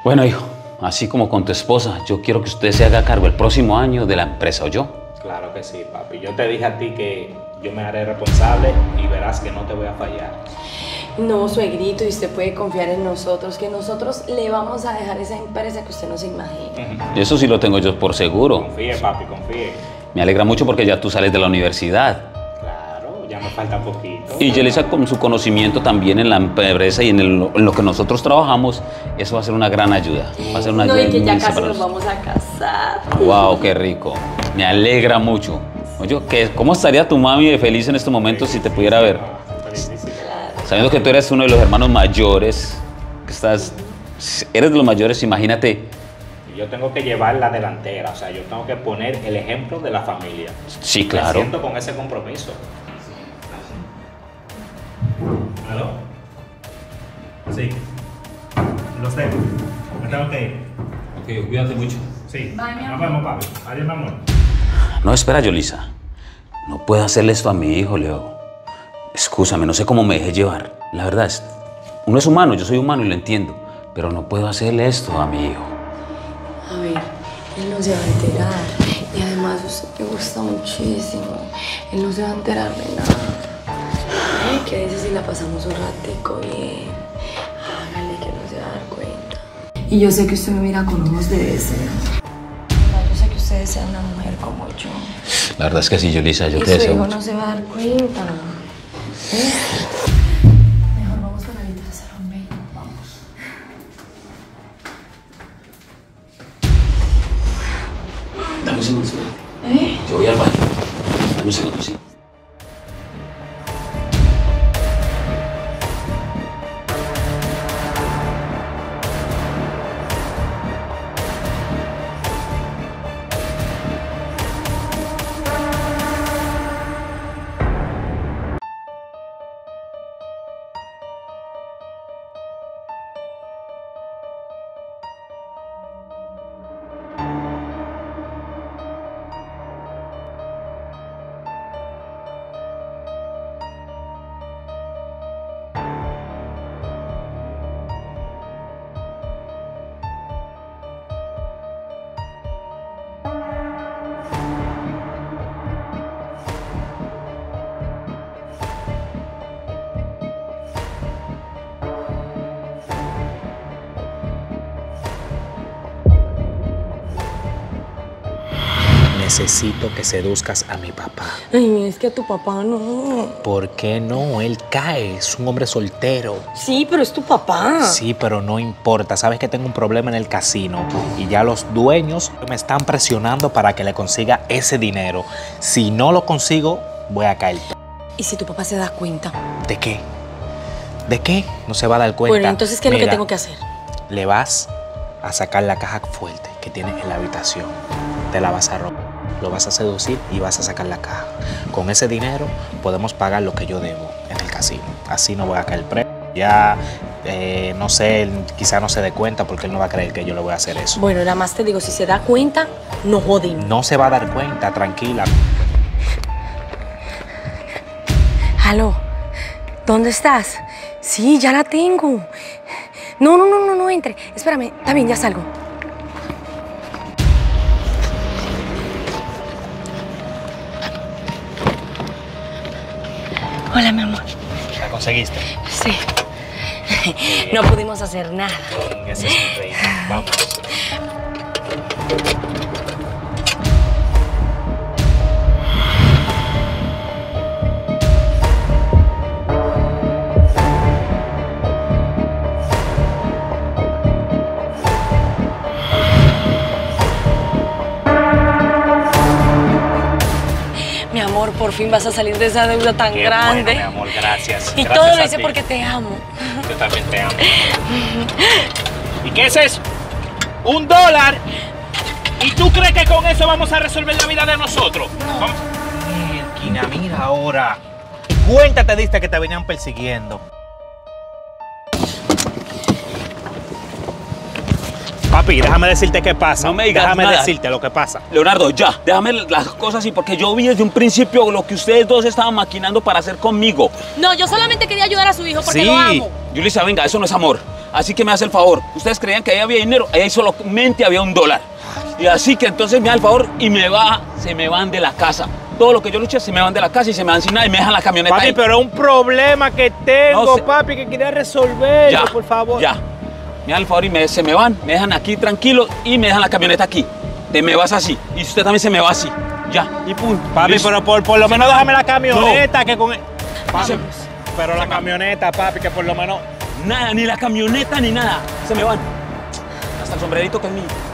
Bueno, hijo, así como con tu esposa, yo quiero que usted se haga cargo el próximo año de la empresa, ¿oyó? Claro que sí, papi. Yo te dije a ti que yo me haré responsable y verás que no te voy a fallar. No, suegrito, y usted puede confiar en nosotros, que nosotros le vamos a dejar esa empresa que usted no se imagina. Eso sí lo tengo yo por seguro. Confíe, papi, confíe. Me alegra mucho porque ya tú sales de la universidad. Claro, ya me falta poquito. Y Yelisa, con su conocimiento también en la empresa y en lo que nosotros trabajamos, eso va a ser una gran ayuda. Va a ser una ayuda No, y que ya inmensa casi para nos vamos a casar. Wow, qué rico. Me alegra mucho. Oye, ¿cómo estaría tu mami de feliz en este momento si te pudiera ver? Sabiendo que tú eres uno de los hermanos mayores, eres de los mayores, imagínate. Yo tengo que llevar la delantera, o sea, yo tengo que poner el ejemplo de la familia. Sí, claro. Me siento con ese compromiso. ¿Aló? Sí. Los tengo. Me tengo que ir. Ok, cuídate mucho. Sí. Nos vemos, papi. Adiós, mi amor. No, espera, Yolisa. No puedo hacerle esto a mi hijo, Leo. Excúsame, no sé cómo me dejé llevar. La verdad, uno es humano, yo soy humano y lo entiendo. Pero no puedo hacerle esto a mi hijo. A ver, él no se va a enterar. Y además usted me gusta muchísimo. Él no se va a enterar de nada. ¿Qué dice si la pasamos un ratico bien? Hágale que no se va a dar cuenta. Y yo sé que usted me mira con ojos de deseo. Yo sé que usted desea una mujer como yo. La verdad es que sí, Yolisa, yo Y te deseo su hijo mucho. no se va a dar cuenta. Mejor vamos para la habitación, ven. Vamos. Dame un segundo. Yo voy al baño. Dame un segundo, sí. Necesito que seduzcas a mi papá. Ay, es que a tu papá no. ¿Por qué no? Él cae, es un hombre soltero. Sí, pero es tu papá. Sí, pero no importa. Sabes que tengo un problema en el casino y ya los dueños me están presionando para que le consiga ese dinero. Si no lo consigo, voy a caer. ¿Y si tu papá se da cuenta? ¿De qué? ¿De qué? No se va a dar cuenta. Bueno, entonces, ¿qué es lo que Mira, tengo que hacer? Le vas a sacar la caja fuerte que tienes en la habitación. Te la vas a robar. Lo vas a seducir y vas a sacar la caja. Con ese dinero podemos pagar lo que yo debo en el casino. Así no voy a caer preso. Ya, no sé, él quizá no se dé cuenta porque él no va a creer que yo le voy a hacer eso. Bueno, nada más te digo, si se da cuenta, no joden. No se va a dar cuenta, tranquila. Aló, ¿dónde estás? Sí, ya la tengo. No, entre. Espérame, está bien, ya salgo. Hola, mi amor. ¿La conseguiste? Sí. No pudimos hacer nada. Ese es mi rey. Vamos. Mi amor, por fin vas a salir de esa deuda tan Qué grande. bueno, mi amor, gracias. Y Gracias todo lo a hice ti. porque te amo. Yo también te amo. ¿Y qué es eso? $1. ¿Y tú crees que con eso vamos a resolver la vida de nosotros? No. Vamos. Mira ahora. Cuenta te diste que te venían persiguiendo. Papi, déjame decirte qué pasa. No me digas Déjame nada. decirte lo que pasa. Leonardo, ya, déjame las cosas así, porque yo vi desde un principio lo que ustedes dos estaban maquinando para hacer conmigo. No, yo solamente quería ayudar a su hijo porque Sí. lo amo. Yulisa, venga, eso no es amor. Así que me hace el favor. Ustedes creían que ahí había dinero, ahí solamente había $1. Y así que entonces me da el favor y se me van de la casa. Todo lo que yo luché se me van de la casa y se me van sin nada y me dejan la camioneta Papi, ahí. pero es un problema que tengo, No sé. papi, que quería resolver, Ya, por favor. ya. Me dan el favor y se me van, me dejan aquí tranquilo y me dejan la camioneta aquí. Te me vas así. Y usted también se me va así. Ya, y punto. Papi, Listo. pero por lo menos déjame la camioneta, que con... Papi, Se- pero la camioneta, papi, que por lo menos... Nada, ni la camioneta ni nada. Se me van. Hasta el sombrerito que es mío.